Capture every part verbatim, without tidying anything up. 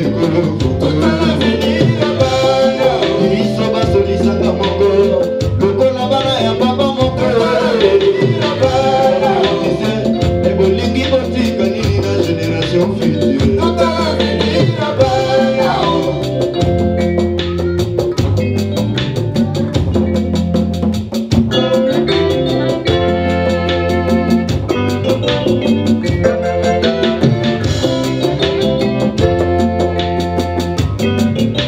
Thank you.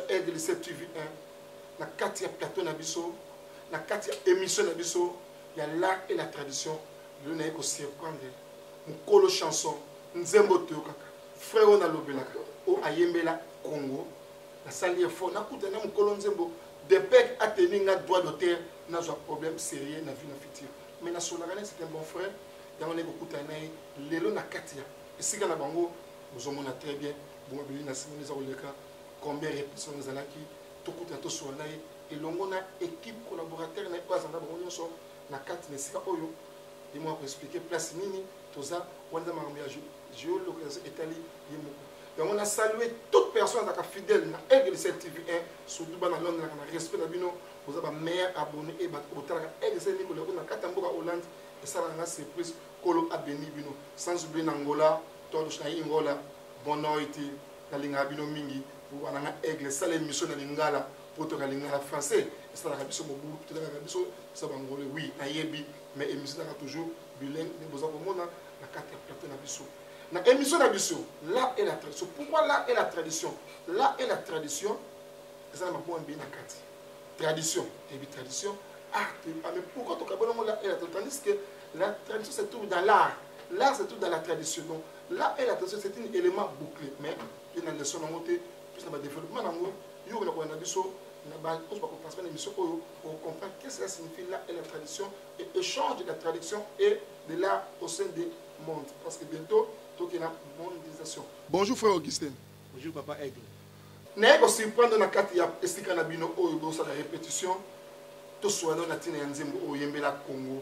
Aigle sept T V un na kati ya plateau na biso na kati ya émission na biso ya l'art et la tradition le na ko surprendre mukolo chanson nzembo to kaka frère na lobelaka o ayembela Congo na sali effort na kuta na mukolo nzembo de pek ateni nga droit d'auteur na zo problème sérieux na vie na futur mais na solagane c'est un bon frère dans les kuta na lelo na kati ya esika na bango vous mona très bien bon bili na simoni za oleka combien répétitions nous allaki tout kuta to so na et longo na équipe collaborateur na pas anda bango nyonso na kati na sika oyo et moi pour expliquer place nini toza wanda makambo ya géolocalisation etali yemoko donc on a salué toute personne qui est fidèle à Aigle sept T V un surtout dans Londres na respect na bino vous avez meilleur abonné et bat otala Aigle sept Nicolas na katamboka Hollande et ça la surprise kolo abeni bino sans oublier Angola todos na Angola bonoiti na linga bino mingi pour wana Aigle ça l'émission na lingala pour to lingala français et ça la biso mobu to la biso ça bangolais oui na yebi mais émission na toujours bilingue mais vous avez mona na carte plateau na biso na émission na biso là est la tradition pourquoi là est la tradition là est la tradition ça m'a bon bien na carte tradition et bien tradition art mais pourquoi to kabona là est la tradition tandis que la tradition c'est tout dans l'art l'art c'est tout dans la tradition donc là est la tradition c'est un élément bouclé mais il y a une leçon à monter plus dans le développement nango yo na ko na biso na ba on va passer une émission pour comprendre qu'est-ce que ça signifie là est la tradition et échange de la tradition et de l'art au sein des mondes parce que bientôt tout est la mondialisation. Bonjour frère Augustin. Bonjour papa Aigle. N'est pas surprendre na kati ya esika na bino oyo bo sa la répétition to soit dans la tina nzembo o yembela Congo.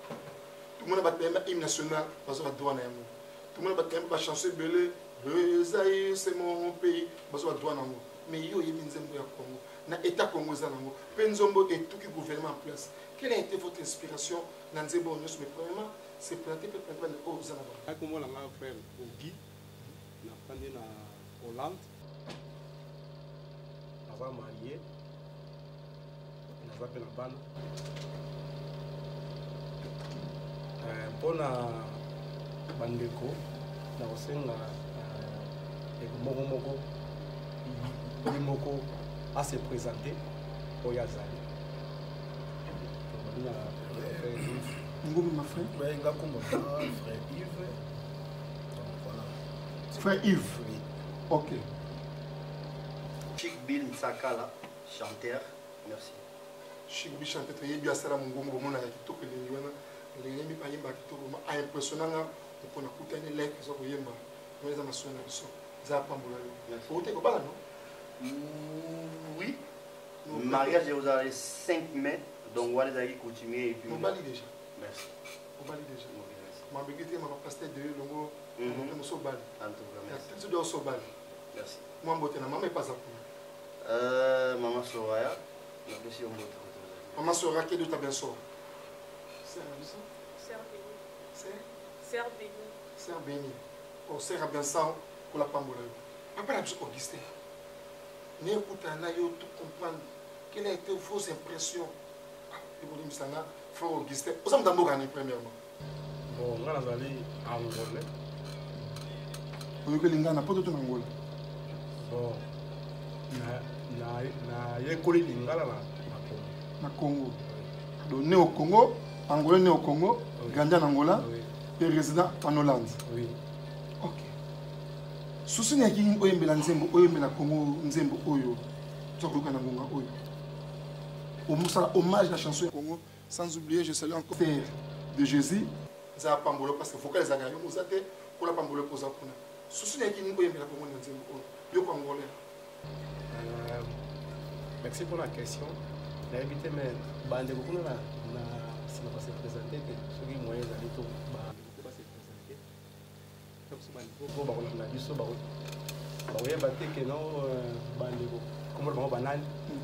Tout le monde va faire hymne national parce que droit na yango. Tout le monde va faire ba chanson belé le Zaïre c'est mon pays parce que droit na yango. Mais yo yembi nzembo ya Congo na état Congo za nango. Penzombo et tout qui gouvernement en place. Quelle a été votre inspiration dans nzembo nyos mais premièrement c'est planté peut planter le haut zana ba. Comme on l'a frère Ogi na pandi na Hollande. On va marier. On va faire la bande. Euh pour na bandeko na osenga et moko moko il moko à se présenter au Yazali. Ngoumi ma frère. Ouais, un gars comme moi, frère Yves. Donc voilà. Frère Yves. Oui. Ok. Chic Bill Msakala, chanteur. Merci. Chic Bill chanteur, très bien. Salam Ngoumi, on a dit tout que les gens, les gens, ils ont dit a impressionnant. On a écouté les lettres, ils ont dit que les gens sont là. Ils ont pas vous êtes au bal, non? Oui. Mariage, vous avez cinq mai. Donc, on va continuer. On va déjà. Merci. On va déjà. Ma bégité, ma pasteur de Longo, on se bat. En tout cas, merci. Tu dois se battre. Merci. Moi, je maman n'est pas à point. Euh, maman Soraya. Maman Soraya, qui est de ta bien sort? C'est Sœur Béni. C'est Sœur Béni. Sœur Béni. Oh, Sœur bien ça pour la Pambola. Papa, la musique Augustin. Mais écoute, on a tout comprendre. Quelle a été vos impressions? Frère Augustin, vous avez d'abord gagné premièrement. Bon, on a allé à Angola. Vous avez gagné à Poto Angola. Bon, na na école lingala na na Congo. Donc né au Congo, Angolais né au Congo, grandi en Angola, et résident en Hollande. Oui. Ok. Souci n'est qu'il y a un nzembo, un na Congo nzembo oyo. Tu as na ngonga oyo. Hommage à la chanson Congo, sans oublier, je salue encore de Jésus. Ça a pambolo parce qu'il faut que les agayons nous aident pour la pambolo pour ça. Souci n'est qu'il n'y a pas de Congo nzembo oyo congolais. Merci pour la question. J'ai invité mes bandes beaucoup na na si on va se présenter que ceux qui moyens d'aller tout ba va se présenter. Comme ce bande beaucoup ba on a dit so ba ba ouais ba que non bande beaucoup comme le banane.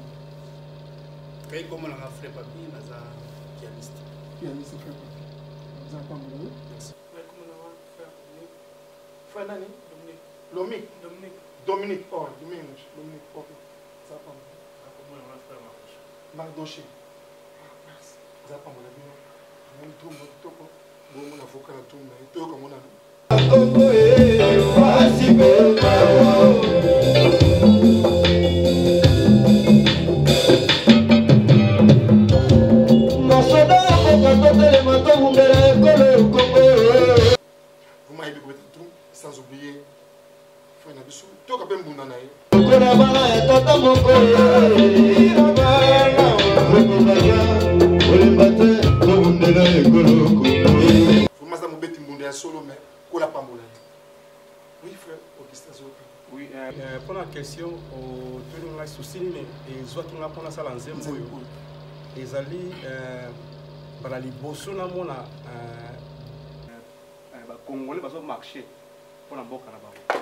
Comme on a fait papier, on a pianiste. Pianiste, frère papier. Vous avez pas mon Merci. Comme on a fait frère Nani? Dominique. Dominique. Dominique. Dominique. Oh, Dominique. Dominique. Ok. Ça va pas mon Comme on a fait Mardoché. Merci. Vous avez pas mon ami. Je vais tout le monde. Bon, on a vocal à tout le monde. Tout comme on a. Congo, eh, tata mokoya irabana okobaga olembate tobundela ekoloko Fumasa mobeti mbunda ya solo mais kola pambola. Oui frère Augustin Zoka. Oui, euh, pour la question, au tout le souci, et soit qu'on a pour la salle en zéro, ils allaient par la liboso na mona Congolais parce que marché pour la boca là-bas.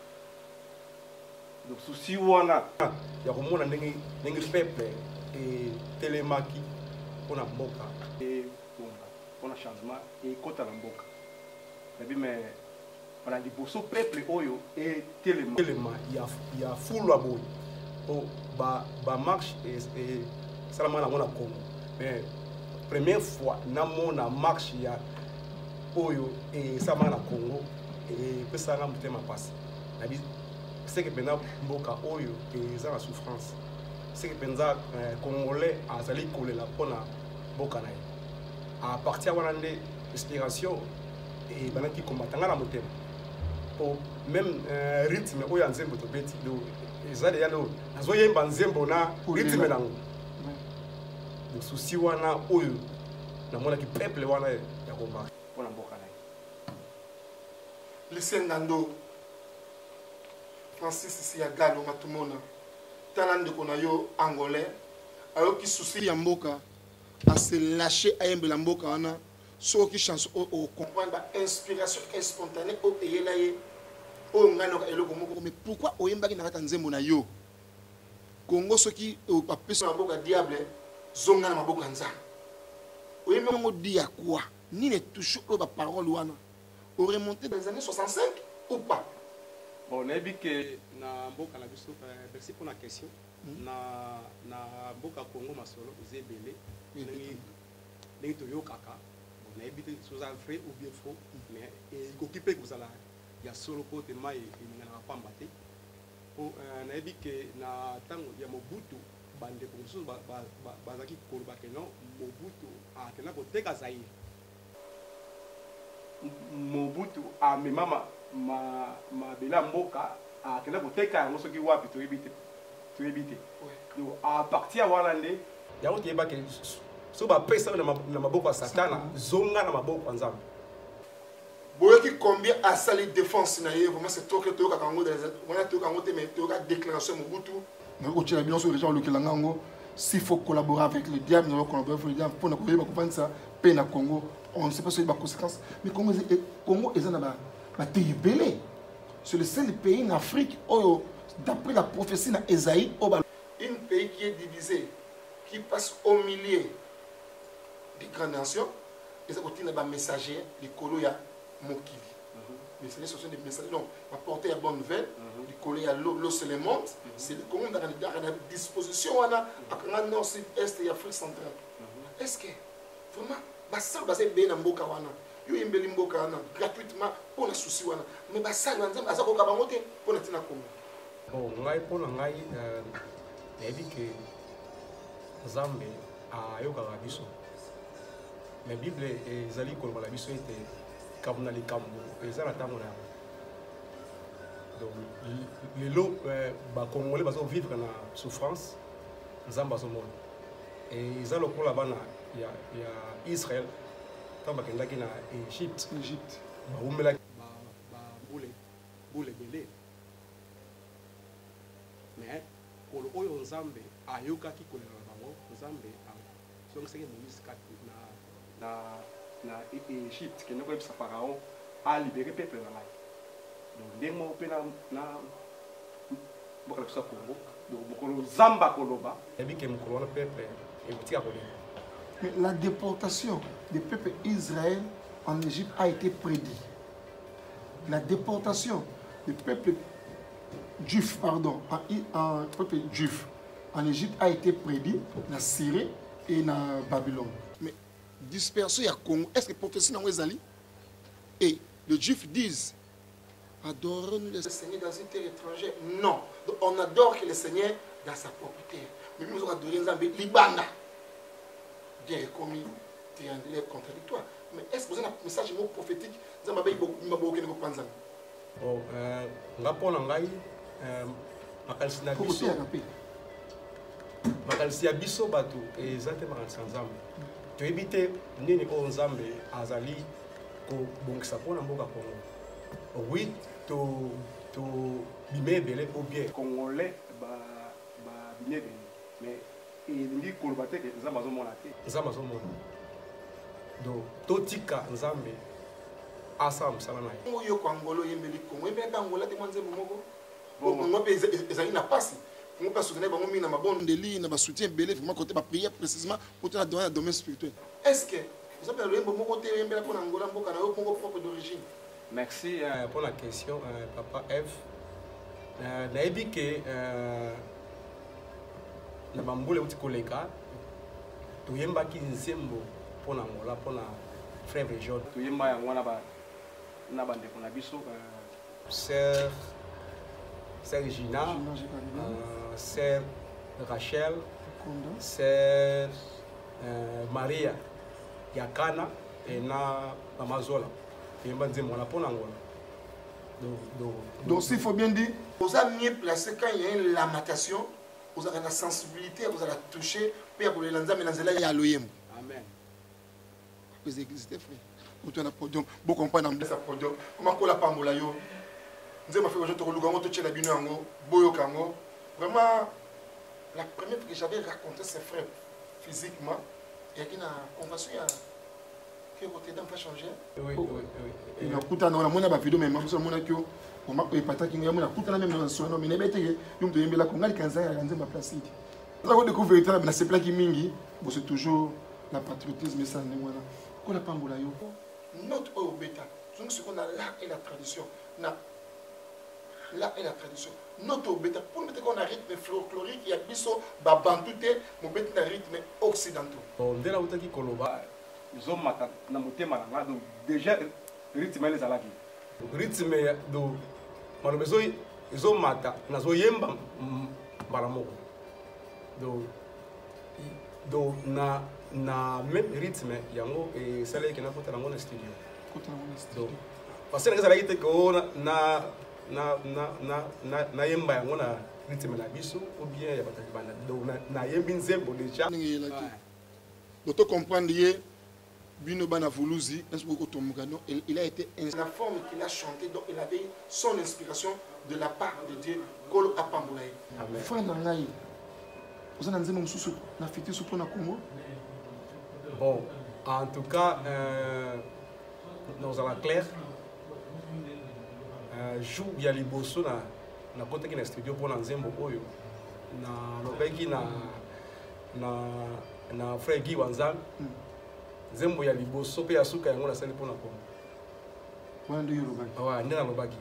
Donc souci wana, il y a vraiment un nengi nengi peuple et télémaki pour la boca et pour le changement et côté la boca. Et puis mais voilà, les bosso peuple oyo et tellement tellement il y a il y a full la boy oh ba ba marche et et ça la mona mona Congo mais première fois na mona marche il y a oyo et ça mona Congo et que ça ramène ma passe la vie c'est que pendant mboka oyo et ça la souffrance c'est que pendant congolais azali coller la pona mboka na à partir wana de inspiration et bana qui combattant la moteur pour même euh, rythme oyo nzembo to beti do ezali ya do azoyemba nzembo na rythme nango le souci wana oyo na mona ki peuple wana ya komba pona mboka na Lisengando Francis Siagalo matumona talande kona yo angolais ayo ki souci ya mboka a se lâcher ayembe la mboka wana so qui chance au comprendre inspiration spontanée au payer là o ngano eloko moko mais pourquoi oyemba ki nakata nzembo na yo Congo ce qui au papier sur la boka diable zonga na maboka nza oyemba ngo dia quoi ni ne touche au ba parole wana au remonter dans les années soixante-cinq ou pas. Bon on a vu que na mboka na biso merci pour la question na na mboka Congo masolo zebele ni ni to yo kaka on a évité sous vrai ou bien faux mais il occupé que ça là il y a solo côté mai il n'a pas mbatté pour on a vu que na tango ya Mobutu bande comme ça ba ba bazaki kolba que non Mobutu a tena ko teka Zaïre Mobutu a me mama ma ma bela mboka a tena ko teka ngo soki wapi to éviter to éviter donc à partir wala nde ya ko yeba que so ba pesa na maboko ya satana zonga na maboko ya nzambe boyoki combien a sali défense na ye vraiment c'est toi que tu as kango dans on tu kango te mais tu as déclaration Mobutu na ko tira bien sur les gens le kilangango s'il faut collaborer avec le diable nous collaborer avec le diable pour na ko yeba comprendre ça pe na Congo on ne sait pas sur les conséquences mais Congo Congo est na ba ba tibelé c'est le seul pays en Afrique où d'après la prophétie na Esaïe un pays qui est divisé qui passe au milieu des grandes nations, et ça continue à messager les coloya Mokili. Mais ce sont des messages, donc, on va porter la bonne nouvelle, les coloya l'eau se les monte, c'est le Congo dans la disposition, on a un nord, sud, est et Afrique centrale. Est-ce que, vraiment, ça va se bien dans Mboka wana, yo yembeli Mboka wana, gratuitement, pour le souci wana, mais ça va se bien dans Mboka pour le tina Congo. Bon, ngai pour ngai, il dit que Zambé a yoka biso. La Bible est allée comme la Bible était comme dans les camps et ça la tamona. Donc les lots bah congolais bah vivre dans la souffrance, Zamba au monde. Et ils allent pour là-bas il y a il y a Israël, tant bah qu'il y a na Égypte, Égypte. Bah où mais là bah bah boule boule belé. Mais pour le oyo Zambé ayoka ki kolela bango Zambé donc c'est que Moïse quatre na na Égypte qui ne connaît pas Pharaon a libéré le peuple là. Donc dès que on na na beaucoup de Congo donc beaucoup de Zamba Koloba et bien que mon colon peuple et petit mais la déportation des peuples Israël en Égypte a été prédit. La déportation des peuples juifs pardon en, en peuple juif en Égypte a été prédit dans Syrie et dans Babylone. Mais disperser à Congo, est-ce que prophétie dans Wezali et les Juifs disent adorons-nous le Seigneur dans une terre étrangère? Non, donc on adore que le Seigneur dans sa propre terre. Mais nous avons adoré Nzambe Libanda. Bien commis, triangulaire contradictoire. Mais est-ce que vous avez un message prophétique? Nzambe Bayi Maboko Nzambe. Bon, euh, rapport à Ngai, makanisi na Pour biso côté rapé. makanisi ya biso bato eza te makanisi ya nzambe toyebi te nini oyo nzambe azali kobongisa mpona mboka Congo. Oui, to to bime ebele ou bien congolais babime ebele mais elingi koloba te ke nzambe azomona te nzambe azomona donc totika nzambe asala mosala na ye oyo ko Angola oyembeli Congo ebeka Angola te mwa nzembo moko Congo mpe ezali na pasi Congo mpe asoutenir bango mingi na mabondeli na basoutien ebele vraiment côté baprière précisément côté na domaine domaine spirituel. Est-ce que vous avez loyembo moko te oyembela mpona Angola mboka na yo moko propre d'origine? Merci euh, pour la question, euh, Papa Eve. Euh, nayebi ke euh, na bambula uti koleka toyembaki nzembo mpona Angola mpona frère John toyemba yango na ba na bandeko na biso sœur sœur Gina, euh, sœur Rachel, sœur euh, Maria Yakana et na Mama Zola. Donc, donc, donc s'il faut bien dire, vous avez mieux placé quand il y a une lamentation, vous avez la sensibilité, vous allez la toucher, puis pour les lanza, mais lanza là il y a l'oyem. Amen. Vous existez frère. Vous avez un podium, vous comprenez un podium. Comment qu'on l'a pas moula yo? Nous avons fait que je te reloue, tu la bino ango, boyo kango. Vraiment, la première fois que j'avais raconté ses frères physiquement, il y a une convention. Que côté d'un pas changer. Oui, oui, oui. Et la kuta na mona ba vidéo même ça mona kyo on m'a pas epata kinga mona kuta na même dans son nom mais nebete yum to yembela ko ngali kanza ya kanza ma place ici. Ça ko découvrir ta na c'est plaki mingi, bon c'est toujours la patriotisme ça ne wana. Ko la pambola yo. Notre obeta, donc ce qu'on a l'art et la tradition. Na l'art et la tradition. Notre obeta pour mettre qu'on a rythme folklorique, il y a biso ba bantute, mo bet na rythme occidentaux. Bon, dès là où tu as koloba ezomata na motema na nga donc déjà rythme ele ezalaki rythme do maloba ezomata nazoyemba mbala moko do do na na même rythme yango esalaki nakota nango na studio donc parce que ezalaki te ko na na na nayemba yango na rythme na biso ou bien ya bataki bana donc nayembi nzembo déjà donc tu comprends Bino Bana Voulouzi, il a été la forme qu'il a chanté, donc il avait son inspiration de la part de Dieu. Kolo Apamboulaye. Amen. Vous avez un sous la fête sous pour Congo. Bon, en tout cas, euh, nous allons clair. Joue bien les bosso na na côté qui na studio pour Nzembo Oyo. Na lobeki na na na frère Guy Wanzam. Zembo ya liboso pe ya suka yango na sali pona Congo. Wana ndio lobaki. Ah, ndio na lobaki.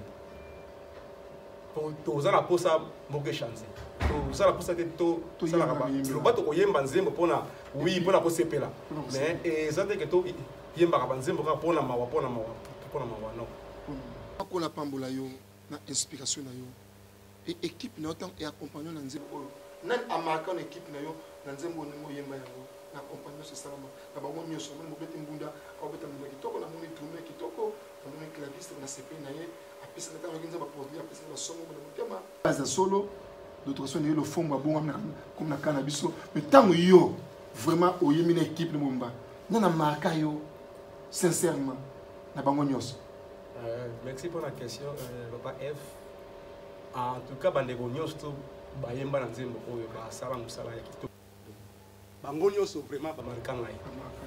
To to za na posa moke chance. To za na posa ke to to za na ba. Lobato ko yemba nzembo pona oui pona ko sepela. Mais ezate ke to yemba ka nzembo ka pona mawa pona mawa pona mawa non. Ko la pambola yo na inspiration na yo. Et équipe na autant et accompagnement na nzembo. Nan amaka na équipe na yo na nzembo ni yemba yango. Na accompagnement ce salama na bango nyoso mo beti mbunda ko beta mbunda kitoko na moni drume kitoko na moni claviste na sepe na ye apesa na tango ngenza ba produit apesa na somo na motema za solo d'autres façon le fond ba bon comme na kana biso mais tango yo vraiment oyemi na équipe na momba na marka yo sincèrement na bango nyoso. Euh, merci pour la question euh, papa F. En tout cas bandeko nyoso ba yemba na nzembo oyo ba sala musala ya kitoko. Bango nyoso vraiment ba markanga yi.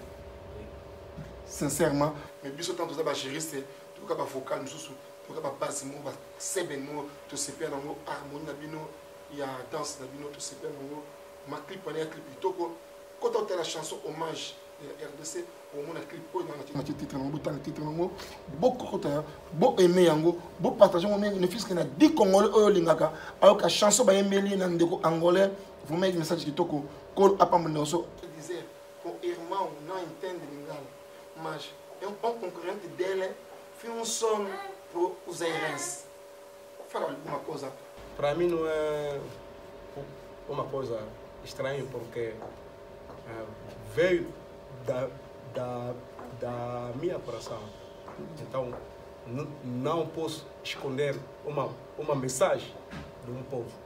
Sincèrement, mais biso tant tous ba juriste, tout cas ba vocal mususu, tout cas ba basse mo ba sebe no to sepe na ngo harmonie na bino, il y a danse na bino to sepe na ngo, ma clip on est clip kitoko. Quand on a la chanson hommage de la R D C, au moins clip po na titre na ngo, tant titre na ngo, beaucoup kota, beaucoup aimer yango, beaucoup partager mo ne fils que na dix congolais oyo lingaka, alors que chanson ba yembeli na ndeko angolais, vous mettez message kitoko. Kol Apamboulaye disait pour Irma non entende lingala mas é um concorrente dele foi um som pro os aires fala alguma coisa para mim não é uma coisa estranha porque uh, veio da da da minha coração então não posso esconder uma uma mensagem de um povo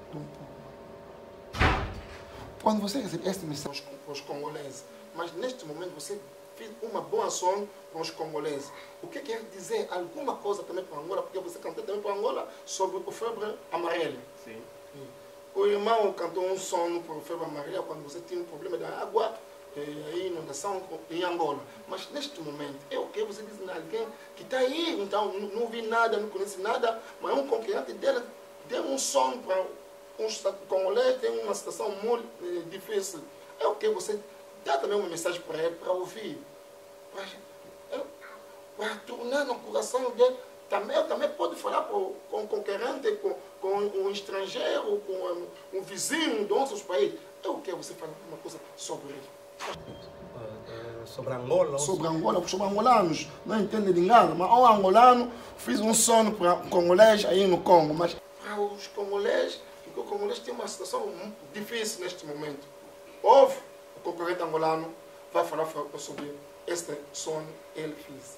de um povo. Quando você recebe este mensagem para os congoleses, mas neste momento você fez uma boa ação para os congoleses, o que quer dizer? Alguma coisa também para Angola, porque você cantou também para Angola sobre o febre amarela. Sim. O irmão cantou um som para o febre amarela quando você tinha um problema da água, a inundação em Angola. Mas neste momento, é o que você diz a alguém que está aí, então não vi nada, não conhece nada, mas um concorrente dele deu um som para um congolês, tem uma situação muito eh, difícil. É o que você dá também uma mensagem para ele, para ouvir, para, para tornar no coração dele. Também, também pode falar com, com um concorrente, com, com um estrangeiro, com um, um vizinho de outros países. É o que você fala uma coisa sobre ele. Uh, sobre Angola? Sobre Angola, sobre angolanos. Não entende de nada, mas um angolano fez um sono para congolês aí no Congo. Mas para os congolês, porque o congolês tem uma situação muito difícil neste momento. Houve o concorrente angolano, vai falar sobre este sono que ele fez.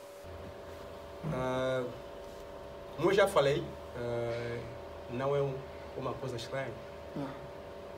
Uh, como eu já falei, uh, não é um, uma coisa estranha. Não.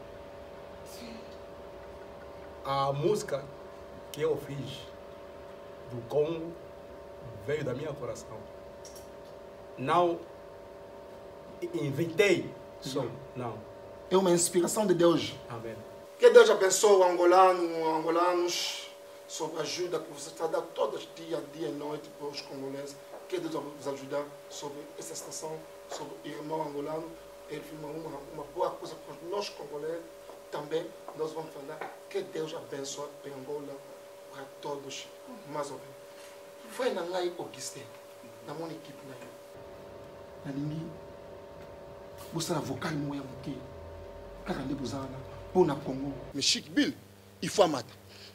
A música que eu fiz do Congo veio da minha coração. Não inventei som, não. É uma inspiração de Deus. Amém. Que Deus abençoe o angolano, angolanos, sobre a ajuda que você está dando todos os dias, dia e noite para os congoleses. Que Deus vai nos ajudar sobre essa situação, sobre o irmão angolano. Ele fez uma, uma boa coisa para nós congoleses. Também nós vamos falar que Deus abençoe em Angola para todos. Mais ou menos. Vai na Ngai Auguste, na minha equipe. Na linha, você na vocal moya muke. Cara de buzana, pour na Congo. Mais Chic Bill, il faut mater.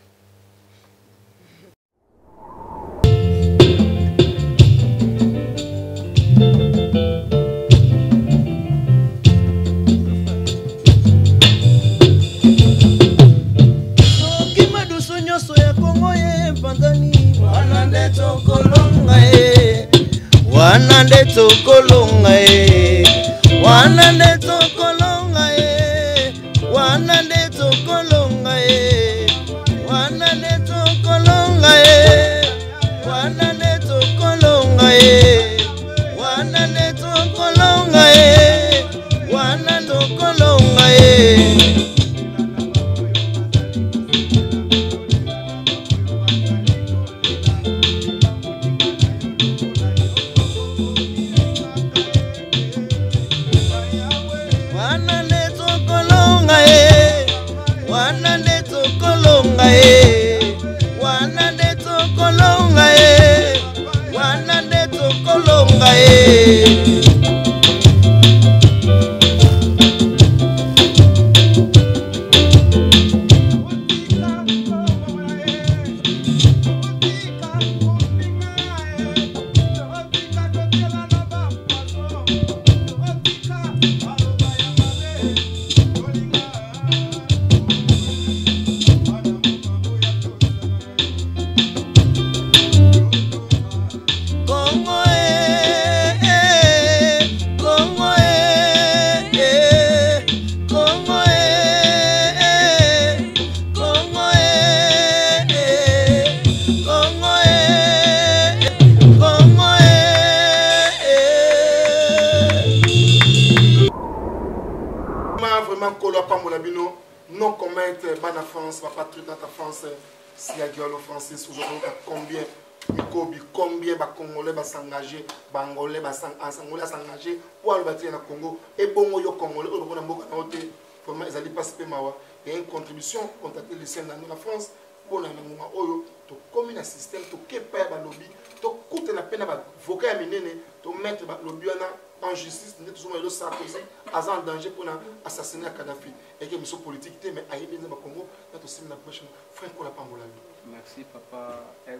Wanande tokolonga e, wanande tokolonga e, wanande tokolonga e, wanande tokolonga e, wanande tokolonga e, wanande tokolonga e, wanande tokolonga e. Non commente bana France, va pas dans ta France, si la gueule française, aujourd'hui, combien, Mikobi, combien va Congolais va s'engager, Bangolais va s'engager, pour aller bâtir dans le Congo, et bon, yo Congolais, on va beaucoup à côté, vraiment, ils allaient participer, il y a une contribution, contacter les scènes dans la France, pour la moment, oyo, to commune un système, to kepa ba lobby, to coûte la peine à vocal à menene, to mettre ba lobby en justice, nous sommes le Sarkozy, en danger pour assassiner Kadhafi. Et que monsieur politique, mais aïe bien dans Congo, nous aussi la prochaine Franco la Pambola. Merci papa F.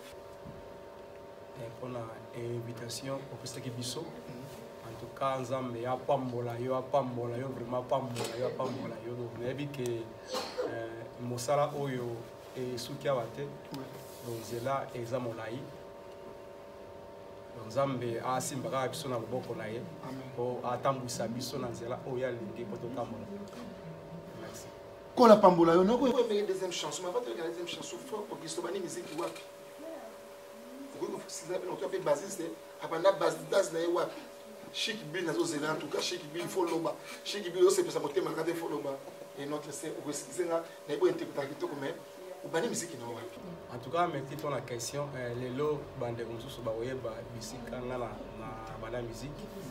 Pour l'invitation pour que ce qui biso. En tout cas, Nzambe ya Pambola, yo Pambola, yo vraiment Pambola, yo Pambola, yo donc mais que mosala oyo et souki awate. Donc c'est là examolai. nzambe asimbaka biso na loboko na ye po atambwisa biso na nzela oyo alingi po totambola. Merci. Kola pambola yo noko une deuxième chanson, mais avant de regarder la deuxième chanson, faut Augusto bani musique wapi. Faut que si ça on fait bassiste, abanda bassiste na wapi. Chic Bill nazo zela en tout cas Chic Bill faut loba. Chic Bill c'est pour ça côté malgré faut loba. Et notre c'est Augusto na na bo interpréter kitoko mais ubani musique na wapi. En tout cas, merci pour la question. Les lots bande comme ça, bah ouais, bah musique, na na na la musique.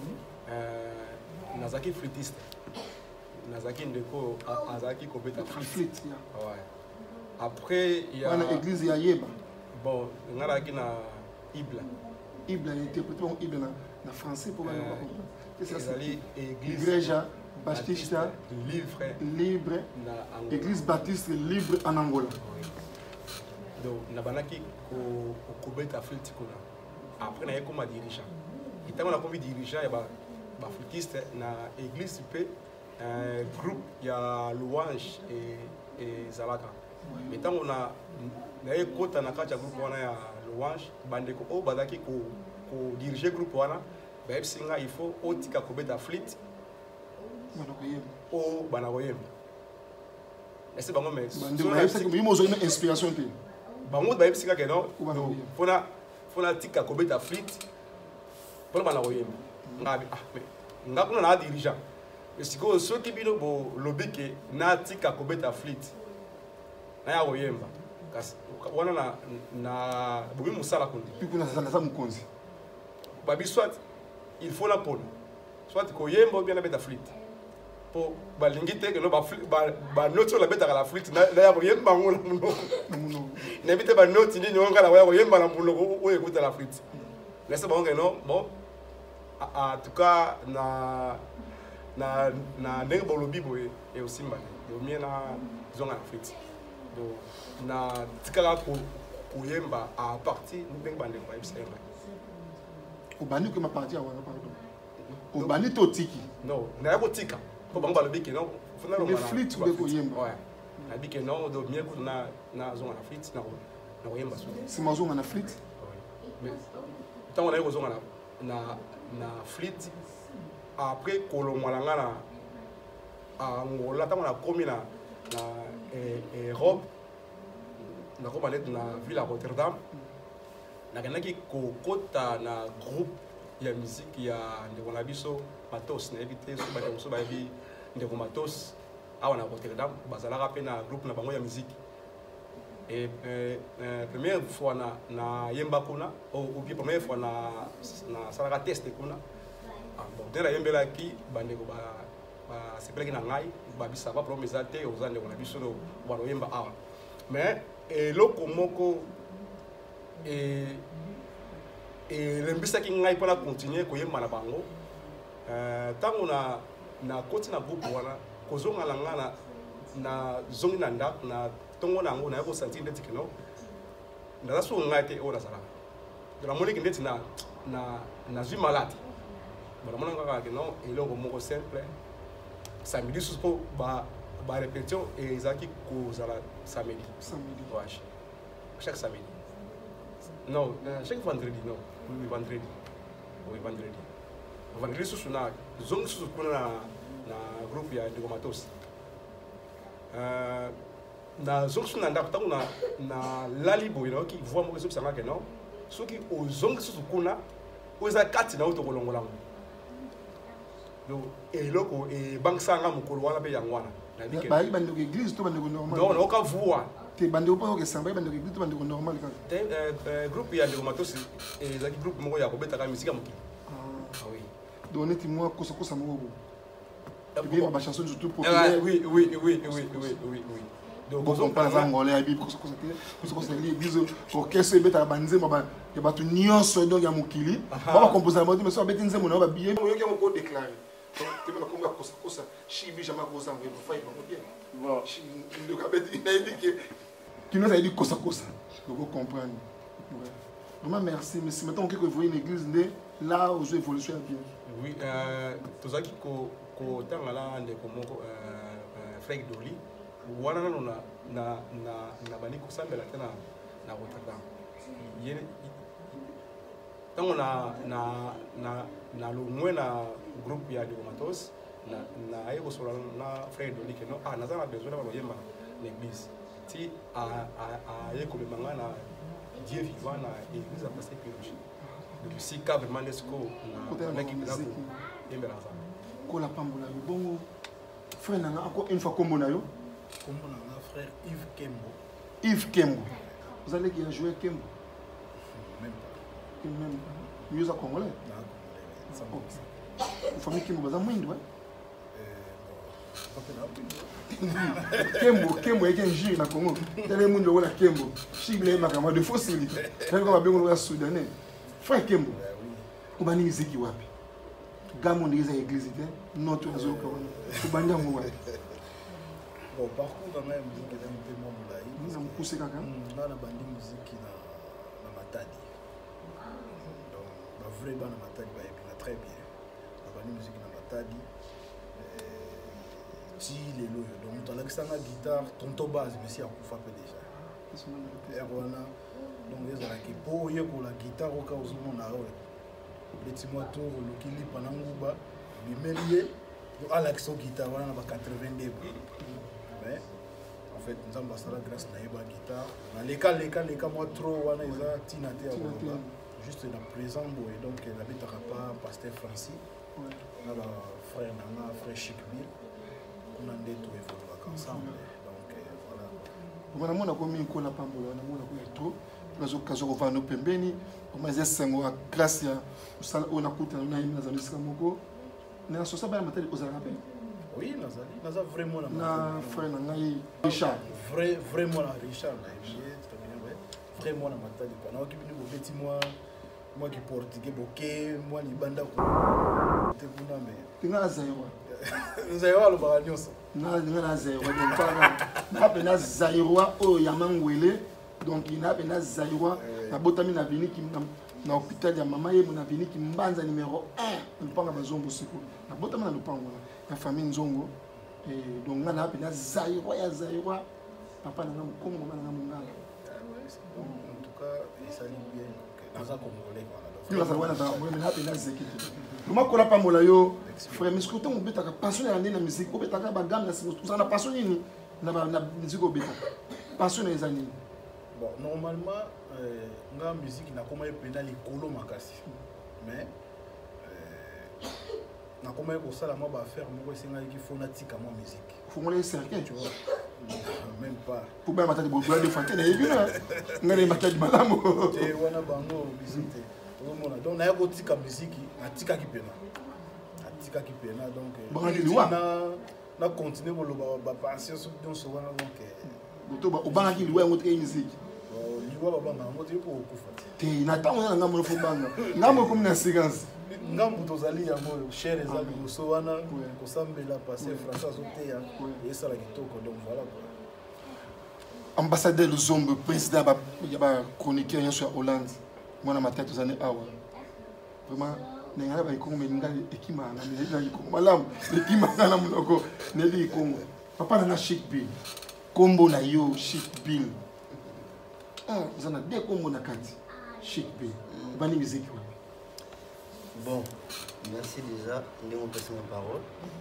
Nazaki flûtiste. Nazaki ndeko, Nazaki compétent flûte. Ouais. Après il y a. Dans l'église ya yeba. Bon, Nazaki na Ibla. Ibla interprété en Ibla na français pour pas comprendre. C'est ça. Église. Igreja Baptista libre. Libre. Église Baptiste libre en Angola. Donc, nabanaki ko kobeta flûte kuna. Après na yeko ma dirigeant. Et tant on a comme dirigeant et ba ba flûtiste na église pe un groupe il y a louange et et zalaka. Mais tant on a na yeko ta na kacha groupe wana ya louange bande ko o badaki ko ko diriger groupe wana ba singa il faut otika kobeta flûte. O bana koyem. Est-ce bango mais bande mo zo une inspiration te. Bango ba yebisika ke non fona fona tika kobeta flûte pona bana koyemba ngabi ah mais ngakuna na dirigeant mais siko soki bino bo lobike na tika kobeta flûte na ya koyemba kasi wana na na bobi musala kundi pikuna sasa na mukonzi babi soit il faut la pona soit koyemba ou bien na beta flûte po balingi te que no ba ba note la beta la flûte na ya koyemba ngona munoko n'habite pas note ni nyonga la waya koyemba na munoko o écoute la flûte laisse bon que non bon en tout cas na na na ndenge bolobi boye et aussi mbane do mien na zonga la flûte do na tikala ko koyemba à partir ndenge bande ko yebisa yemba obani ko ma partie awana pardon obani to tiki non na ko tika ko bango balobi que non fona le flûte de koyemba ouais na bi que non do mien ko na na zonga la flûte na na koyemba so si ma zonga na flûte mais tant on a eu zonga na na na flûte après kolongwalanga na Angola tant on a commis na na Europe na ko balet na ville à Rotterdam na kanaki ko kota na groupe ya musique ya ndeko na biso Matos na éviter so ba so ba bi ndeko Matos awa na Rotterdam bazalaka pe na groupe na bango ya musique. Et euh, euh, première fois na na yemba kuna ou bien première fois na na salaka test kuna ah bon dès la yembela ki bande ko ba ba sepeleki na ngai ba bisa ba promesa te ozande ko na biso no ba no yemba awa mais et loko moko et et lembisa ki ngai pour la continuer ko yemba na bango euh tango na na koti na groupe wana ko zonga la ngana na zongi na ndak na tongo nango na ko sentir ndeti kino ndaza so ngate o na sala de la monique ndeti na na na zui malade bana mona ngaka kino elongo moko simple samedi suko ba ba répétition et ezaki ko zala samedi samedi ouais chaque samedi non chaque vendredi non oui vendredi oui vendredi vendredi susu na zongi susu kuna na groupe ya Ndeko Matos euh na zongi na ndako tango na na lali boyino ki voit mo sanga ke non soki o zongi susu kuna oza kati na uto kolongola ngo do e loko e bank sanga mukolo wana pe yangwana na bike ba ibande ko église to bande ko normal non non ka voix te bande ko pa ko samba bande ko église to bande ko normal ka te euh groupe ya Ndeko Matos e zaki groupe moko ya ko beta ka musique amuki ah oui donner moi kosa kosa mo ko bien ma chanson surtout pour oui oui oui oui oui oui oui donc on parle en angolais abi kosa kosa te kosa kosa l'église orchestre beta banze ba ya batu nyonso donc ya mukili ba composer ba mais so beti nzemo na ba bien yo ke moko déclarer te na konga kosa kosa shibi jamais kosa ngo ba fai ba bien bon ndo ka beti na indiquer qui nous a dit kosa kosa donc vous comprendre vraiment merci mais si maintenant que vous voyez une église là où je évolution bien oui euh tozaki ko ko tangala ndeko moko euh Frank Doli wana na na na na bani ko sambela tena na Rotterdam yene ntango na na na na longwe na groupe ya Digomatos na na aye kosola na frère Dolike no ah naza na besoin na baloyemba l'église ti a a aye kolembanga na Dieu vivant na église à passer purge donc si ka vraiment l'esco na na ki na ko yembela ça ko la pambola yo bongo frère nanga encore une fois kombo na yo kombo nanga frère Yves Kembo Yves Kembo vous allez qui a joué Kembo même pas même mieux à congolais na congolais une famille Kembo baza mwindo ouais euh Kembo Kembo est un jeu na Congo tele mundo wala Kembo chible makama de fossili tele kama bengo wa soudanais frère Kembo ubani muziki wapi gamo ndiza église te noto azoka wana ubanja mu wapi bon par contre na muziki za mpemo mulai na mkuse kaka na na bandi muziki na na Matadi donc ba vrai ba na Matadi ba epina très bien na bandi muziki na Matadi si les lois donc dans l'extérieur guitare tonto base mais si à kufa pe déjà et voilà donc les ala ki po ye ko la guitare au cas où on a le petit moto le kili pananguba bimelie donc à l'action guitare voilà na ba quatre-vingt-deux mais en fait nous avons passé la grâce na ba guitare na les cas les cas les cas moi trop wana isa tina te juste dans présent boy donc la bête pas pasteur Francis na ba frère na frère Chikbi on a des tout évoluer ensemble donc voilà on a mona ko mi ko la pambola on a mona ko trop nazo kazo ko vano pembeni o mais esengo a grâce ya usala ona kuta na ina za nisika moko na so saba matali ko zala pe oui nazali naza vraiment na na frère na ngai Richard vrai vraiment na Richard na bien très bien ouais vraiment na matali pa na ki bini ko petit moi moi qui portugais boké moi ni banda ko te kuna me tinga zayo Zairwa lo ba nyonso na na Zairwa donc na pe na Zairwa o ya mangwele donc ina pe na Zairwa na botami na vini ki na hôpital ya mama ye na vini ki mbanza numéro un mpanga bazongo siko na botami na lupango na famille nzongo et donc na pe na Zairwa ya Zairwa papa na mkongo mama na mungala en tout cas ça dit bien naza congolais voilà la Zairwa na Zairwa na pe na Zekiti Luma kola pambola yo frère miskuto mbetaka passion ya ndena musique obetaka ba gamme na singo na passion nini na na musique obetaka passion ya nini bon normalement euh nga musique na koma ependa likolo makasi mais euh na koma ko sala moi ba faire moko esenga ki fona tika moi musique faut moi les cercle tu vois même pas pour ba matadi bobo de fontaine et bien ngale matadi malamu te wana bango musique donc na yako tika musique atika ki pena atika ki pena donc na na continuer ko loba ba passion sur donc so wana donc boto ba obanga ki liwa ngote musique liwa ba banga ngote ko kufa te na tango na ngambo fo banga ngambo comme na séquence ngambo tozali yango cher ezali so wana ko sambela passer français zote ya et ça la kitoko donc voilà ambassadeur Luzombe président ba ya ba chroniqueur sur Hollande mwana matatu zane awa vraiment nengala ba ikongo meninga ekima na nela ikongo malamu ekima na munoko neli ikongo papa na Chic Bill kombo na yo Chic Bill ah zana de kombo na kati Chic Bill bani musique wapi bon merci déjà ndi mon personne parole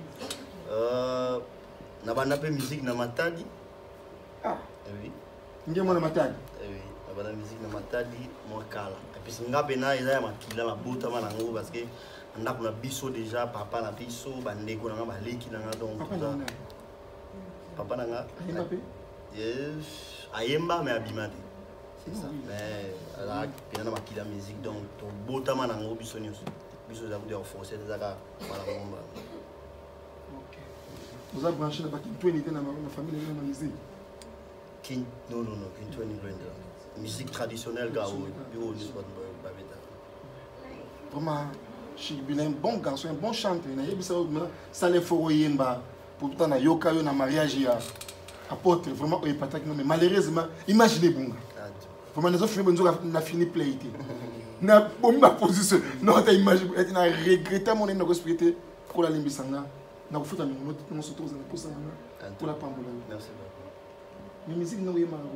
euh na bana pe musique na Matadi ah oui nge mwana Matadi oui na bana musique na Matadi moi kala et puis nga bena eza ya makila na bota manango parce que ndako na biso déjà papa na biso bandeko na nga baleki na nga donc papa na papa na nga ayemba pe yes ayemba mais abimate c'est ça mais ala pena na makila musique donc to bota manango biso nyonso biso za kudia forcer ezaka mala ngomba OK vous avez branché na baki twinité na ma famille na musique King non non non King twenty loin de là musique traditionnelle gao bureau de sport babeta vraiment Chic Bill un bon garçon un bon chanteur na yebisa ça les foro yemba pourtant na yoka yo na mariage ya apôtre vraiment o epataki non mais malheureusement imaginez bunga vraiment les autres films na fini playité na bomba position non ta image et na regretter mon ino respecter pour la limbisanga na kufuta mingono non surtout za posa na pour la pambola merci beaucoup mais musique no yema oui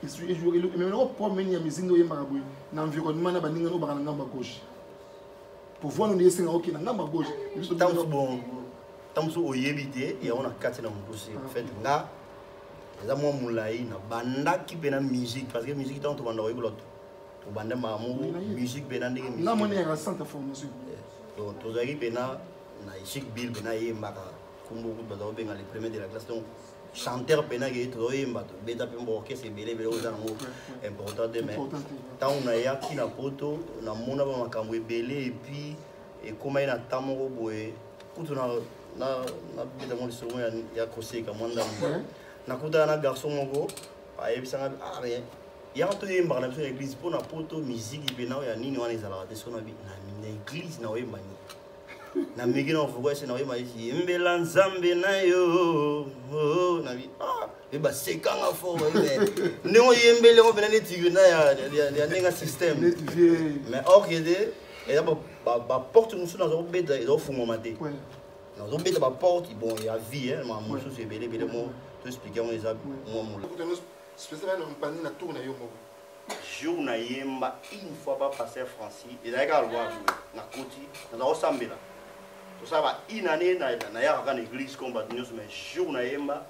mais on promène ya musique no yemba boy na environnement na baninga no baka na ngamba gauche pour voir nous yesinga OK na ngamba gauche tant bon tant so oyebité et on a quatre na mbusi en fait nga eza mwa mulai na banda ki pena musique parce que musique tant to banda oyeblo to banda mamu musique pena ndenge musique na moni ya centre formation donc to zaki pena na chic bill pena yemba ka kumbu kubaza obenga les premiers de la classe donc chanteur pena ke to yemba to beta pe mbo orchestre belé belé oza ngo important de mais tant on a ya ki na poto na mona ba makambo ebele et puis et comme ina tamoko boye kutu na na na beta mo lisomo ya ya koseka mwanda na kuta na garçon moko ayebisanga ah rien ya to yemba na biso église pona poto musique pena ya nini wana ezala te sona bi na église na oyemba ni na migi na fuko ese na oyemba isi yembela nzambe na yo na bi ah e ba sekanga fo ebe ndenge yembele ngo pena neti na ya ya ndenge système mais or que de et ba ba porte musu na zo beda zo fungo mate na zo beda ba porte bon ya vie hein ma musu c'est belé belé mo to expliquer on les a moi mo spécialement on parle na tour na yo moko jour na yemba une fois pas passer Francis et là ka lwa na koti na zo sambela to ça va une année na na ya ka na église comme batnyos mais jour na yemba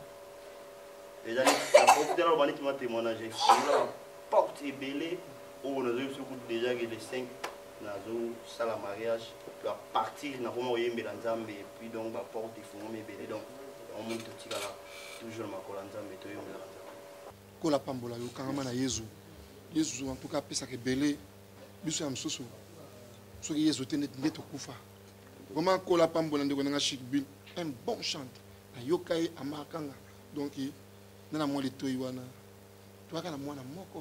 et là la porte de la banque qui m'a témoigné la porte est belé on a eu déjà que les cinq na zo sala mariage à partir na comment yemba nzambe et puis donc ba porte il faut me belé donc on monte tikala toujours ma kolanzambe to yemba kola pambola yo kangama na Yesu Yesu en tout cas pesa ke belé biso ya msusu soki Yesu tene ndeto kufa vraiment kola pambola ndeko nga chic bill un bon chante na yokai amakanga donc nana mwa litoyi wana toaka na mwana moko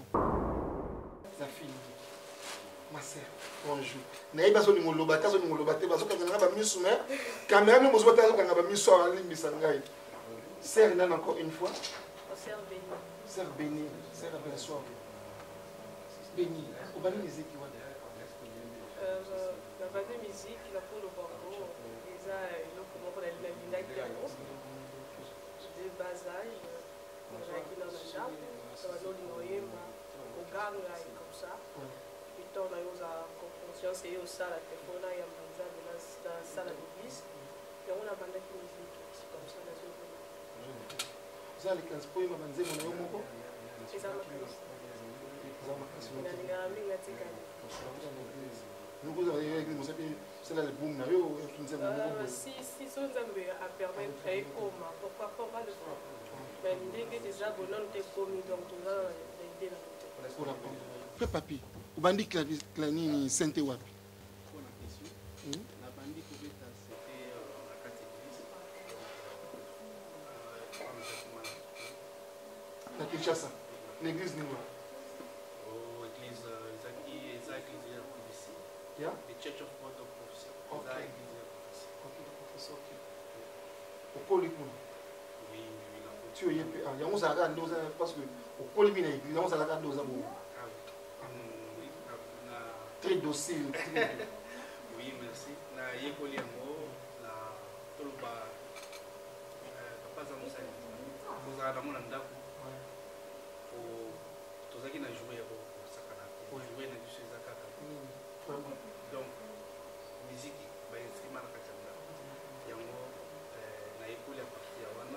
za fille ma sœur bonjour nayiba so lingoloba ta so lingoloba te bazo kanga ba misu mais caméra no mozo ta so kanga ba misu ala limbisa ngai sœur nana encore une fois sœur bénie sœur bénie sœur bonsoir bénie au bani musique wana euh la bande musique la pour le banco déjà eloko moko na lingaki yango de bas âge qui dans le jardin, ça va nous noyemba, au gang là et comme ça. Et on a eu la conscience et au salle, téléphone là, il y a un dans la salle à l'église. Et on a bandé qui musique, c'est comme ça la zone. Vous avez les quinze points, ma bandé, mon amour moko. C'est ça ma classe. C'est ça ma classe. Il y a des gars qui ont été calés. Nous vous avez écrit, vous savez, c'est là le boom là, yo, si si son zambé a permis de créer comme, pourquoi pas le faire. Mais ndenge déjà bonhomme te commis donc tout ça l'idée là. Frère papi, au bandi clanini sainte wapi? Pour la question, la bandi Kobeta c'était la carte église. Na Kinshasa, l'église Ningwa. Oh, église Zaki, Zaki de la prophétie. Yeah? The Church of God of Prophecy. Okay. Église de la prophétie. Ok, professeur, ok. Au Polycom. Oui, oui, la Tu es ah, il y a un saga deux ans parce que au Polycom il y a un saga deux ans bon. Ah oui. Na Très docile. oui, merci. Na yekoli yango na toloba papa za musali. Moza na mona ndako. O tozaki na jouer yako sakana. O jouer na biso zakaka. Donc musique ba instrument na katanga. Yango na yekoli ya partir wana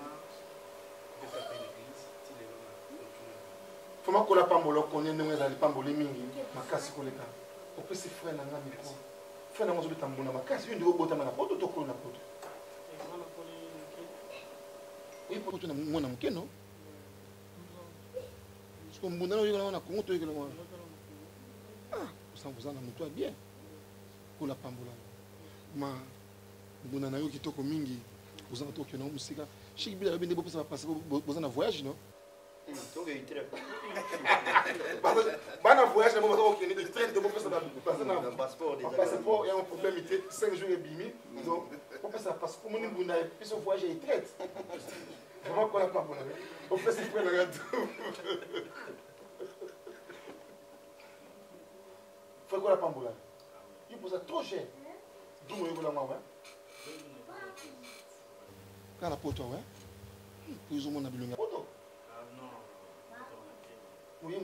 Foma kola pambolo konye ndenge ezali pamboli mingi makasi koleka opesi frère na nga miko frère na nga ozobeta mbuna makasi yo ndiko botama na poto to kola na poto oyi poto na mwana moke no siko mbunda na oyekela wana kongo toyekela wana ah osangoza na moto ya bien kola pambola ma mbunda na yo kitoko mingi ozanga tokende na mosika chiki bila yobi nde bopesa bapase boza na voyage no bana voyage na boza kokende de train de bopesa bapase na passeport ya un problème ite cinq jours ebimi donc bopesa passeport moni mbunda biso voyage ya itraite vraiment kola pambona opesa fre na gato fre kola pambola yo posa trop cher dumo yokola mwa wa Kana poto ouais. Plus ou moins na bilonga poto. Ah non. Oui,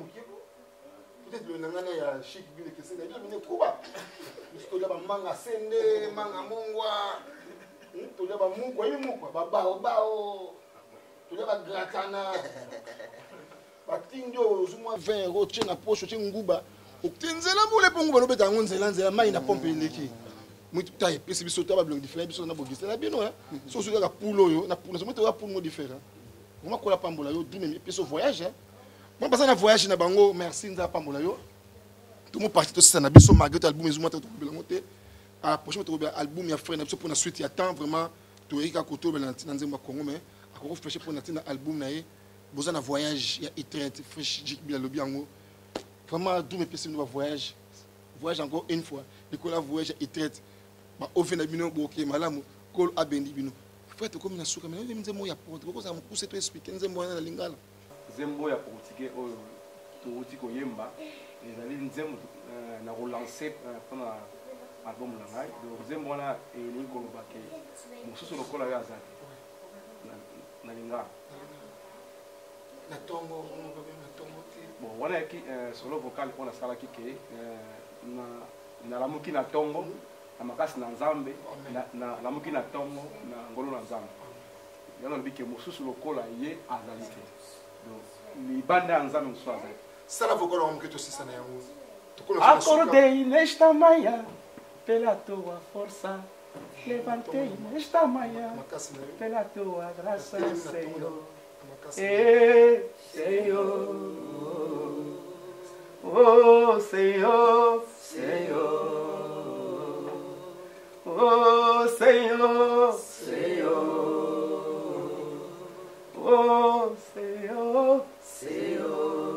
cible na ngana ya chic bile kese na bine kuba tolia ba manga sende manga mongwa tolia ba mungwa yi mungwa ba bao bao tolia ba gratana ba tindio zuma vingt euros tena poche tena nguba uktenzela mule ponguba no beta ngonzela nzela mai na pompe leki muito taille pesi biso ta ba blog différent biso na bogiste na bino hein so so ka pulo yo na pulo so mo ta pulo différent on kola pambola yo dime peso voyage hein moi passer na voyage na bango merci nza pambola yo tout mon parti to ça na biso malgré album ezuma ta to bela monter à prochain to album ya frère na biso pour na suite ya temps vraiment to eka koto bela na nzemba Congo mais akoko fresh pour na tina album na ye boza na voyage ya itrent fresh jik bila lobi yango vraiment tout mes peso no voyage voyage encore une fois le kola voyage itrent ba ofena bino boke malamu kol abendi bino fait comme na suka mais nzembo ya porte ko za mukuse to expliquer nzembo na lingala nzembo ya portugais oyo touti koyemba ezali nzembo na relancer pendant album na ngai donc nzembo wana elingi koloba ke mosusu lokola yo azali na lingala na tongo na tongo bon wana yaki solo vocal mpona asalaki ke nalamuki na tongo na makasi na nzambe nalamuki na tongo na ngolo na nzambe yango lobi ke mosusu lokola ye azali te donc libanda ya nzambe mosusu azali sala vocal wa mketo sisa na yango acordei nesta manhã pela tua força levantei nesta manhã pela tua graça Senhor eh Senhor oh Senhor Senhor oh Senhor Senhor oh Senhor Senhor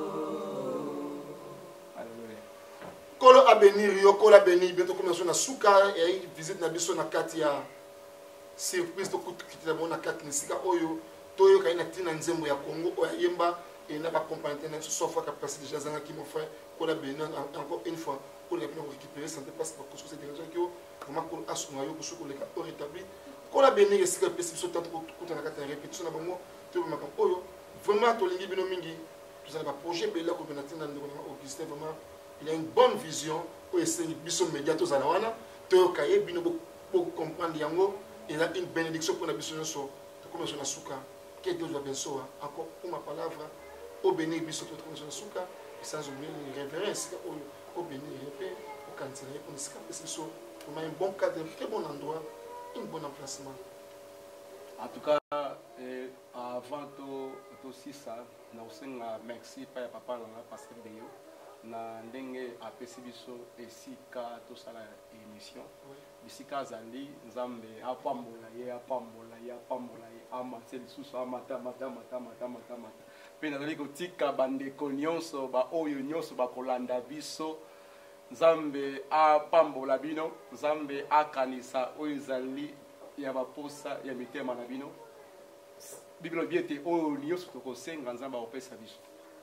kolo abenir yo kolo abenir bientôt commencer na suka et visite na biso na kati ya surprise to kutita bona kati na sika oyo toyo kaina tina nzembo ya Congo oya yemba et na ba compagnie na so fois ka passer déjà zanga ki mon frère kolo abenir encore une fois pour les récupérer santé parce que parce que c'est des gens qui vraiment kolo asuna yo kusuko le ka rétabli kolo abenir et sika pesi biso tant kuta na kati ya répétition na bango to ba makam oyo vraiment to lingi bino mingi tout ça ba projet bela ko benatina ndeko na Augustin vraiment il a une bonne vision pour essayer de média tous à la wana to kaye bino pour comprendre yango il a une bénédiction pour la biso so to comme sur la suka que Dieu va benso encore pour ma palavra au béni biso to comme sur la suka sans oublier les révérences au béni répé au cantier pour sika biso pour un bon cadre très bon endroit un bon emplacement en tout cas eh, avant to to sisa na usenga merci pa ya papa na pasteur Beyo na ndenge apesi biso esika tosala émission bisika azali nzambe apambola ye apambola ye apambola ye amate lisusu amata mata mata mata mata mata mpe nazali kotika bandeko nyonso baoyo nyonso bakolanda biso nzambe apambola bino nzambe akanisa oyo ezali ya baposa ya mitema na bino bibelo lobi ete oyo nyonso tokosenga nzambe akopesa biso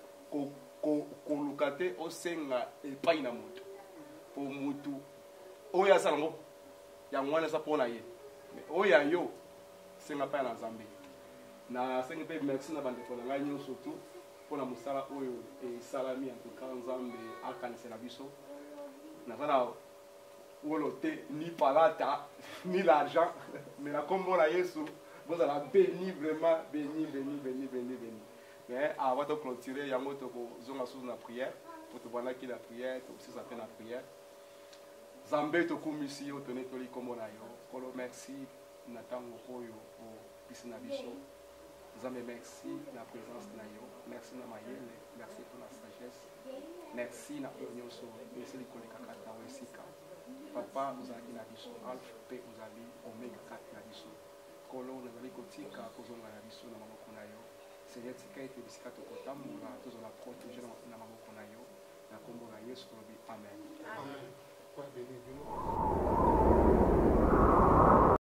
koluka te osenga epai na motu po motu oyo asala yango yango wana eza mpona ye oyo ya yo senga epai na nzambe nasengi mpe merci na bandeko na ngai nyonso tu mpona mosala oyo esalami antuka nzambe akanisela biso naza na wolo te ni palata ni l'argent mais na kombo na yesu bozala béni vraiment béni béni béni béni béni mais avant de clôturer yango tokozonga susu na prière po tobandaki na prière tokosisa mpe na prière nzambe tokumisi yo tonetoli kombo na yo kolo merci na ntango oyo opesi na biso nzambe merci na présence na yo merci na mayele merci pour la sagesse merci na oyo nyonso esili kolekaka ntango esika papa ozalaki na biso alpha mpe ozali omega kati na biso kolo nazali kotika kozonga na biso na maboko na yo Seigneur tika ete bisika tokotambola tozala protege na maboko na yo na kombo na yesu tolobi amen. Amen.